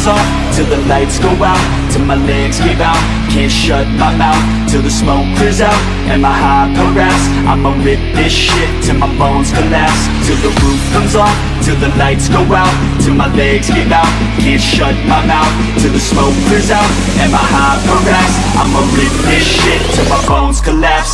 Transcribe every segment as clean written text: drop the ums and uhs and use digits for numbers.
comes on, till the lights go out, till my legs give out. Can't shut my mouth, till the smoke clears out. And my hyper raps, I'ma rip this shit till my bones collapse. Till the roof comes off, till the lights go out, till my legs give out. Can't shut my mouth, till the smoke clears out. And my hyper raps, I'ma rip this shit till my bones collapse.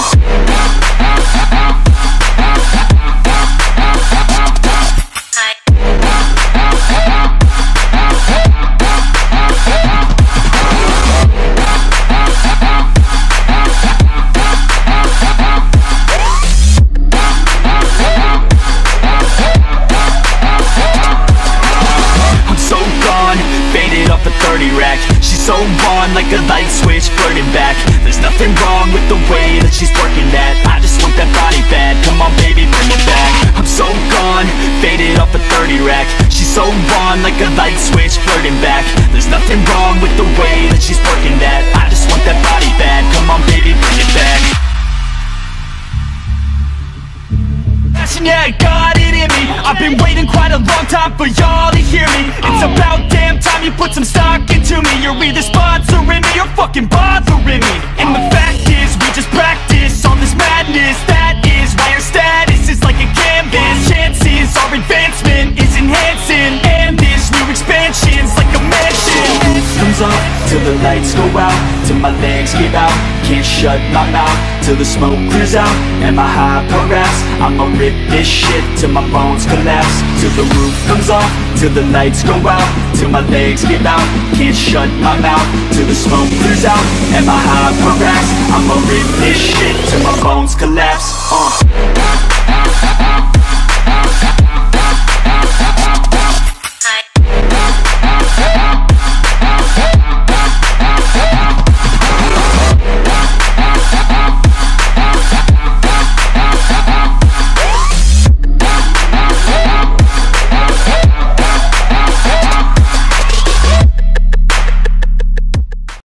She's so on like a light switch, flirting back. There's nothing wrong with the way that she's working that. I just want that body bad, come on baby, bring it back. I'm so gone, faded off a 30 rack. She's so on like a light switch, flirting back. There's nothing wrong with the way that she's working that. I just want that body bad, come on baby, bring it back. Yeah, I got it in me. I've been waiting quite a long time for y'all to hear me. It's about damn time you put some stock into me. You're either sponsoring me or fucking bothering me. And the fact is, we just practice all this madness. That is why our status is like a canvas. Chances our advancement is enhancing, and this new expansion's like a mansion. The roof comes off, till the lights go out, till my legs give out. Can't shut my mouth, till the smoke clears out. And my hyper raps, I'ma rip this shit till my bones collapse. Till the roof comes off, till the lights go out, till my legs give out. Can't shut my mouth, till the smoke clears out. And my hyper raps, I'ma rip this shit till my bones collapse.